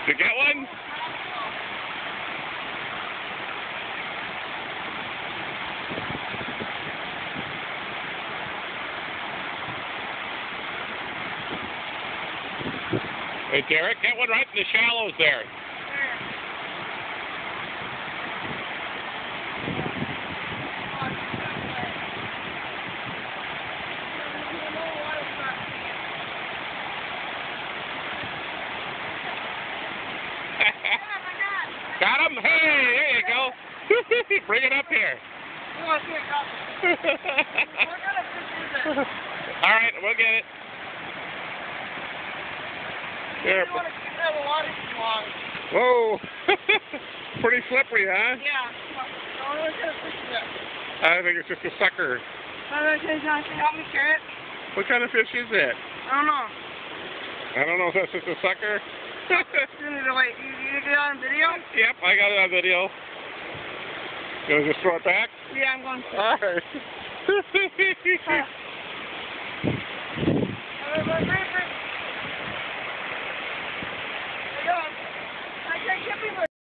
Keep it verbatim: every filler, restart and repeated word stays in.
You get one? Hey, Derrick, get one right in the shallows there. Got him? Hey, there you go. Bring it up here. All right, we'll get it. Here. Whoa. Pretty slippery, huh? Yeah. I think it's just a sucker. Can you help me carry it? What kind of fish is it? I don't know. I don't know if that's just a sucker. You need to wait. You, you get it on video? Yep, I got it on video. You want to just throw it back? Yeah, I'm going to. All right. I can't get me